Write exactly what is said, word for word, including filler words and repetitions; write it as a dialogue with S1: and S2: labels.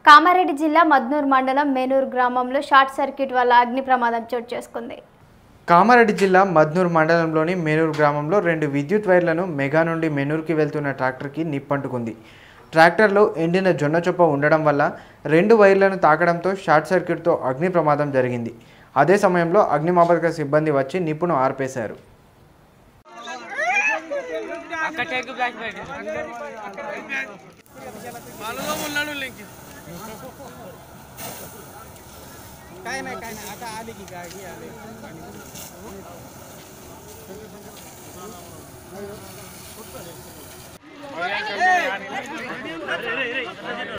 S1: కామారెడ్డి జిల్లా మద్నూర్ మండలం మేనూర్ గ్రామంలో షార్ట్ సర్క్యూట్ వల్ల అగ్ని ప్రమాదం చోటు చేసుకుంది.
S2: కామారెడ్డి జిల్లా మద్నూర్ మండలంలోని మేనూర్ గ్రామంలో రెండు విద్యుత్ వైర్లను మెగా నుండి మేనూర్కి వెళ్తున్న ట్రాక్టర్కి నిప్పంటుకుంది. ట్రాక్టర్లో ఎండిన జొన్న చొప్ప ఉండడం వల్ల రెండు వైర్లను తాకడంతో షార్ట్ సర్క్యూట్తో అగ్ని ప్రమాదం జరిగింది. అదే సమయంలో అగ్నిమాపక సిబ్బంది వచ్చి నిప్పును ఆర్పేశారు.
S3: काय नाही काय नाही आता आली की गाडी आली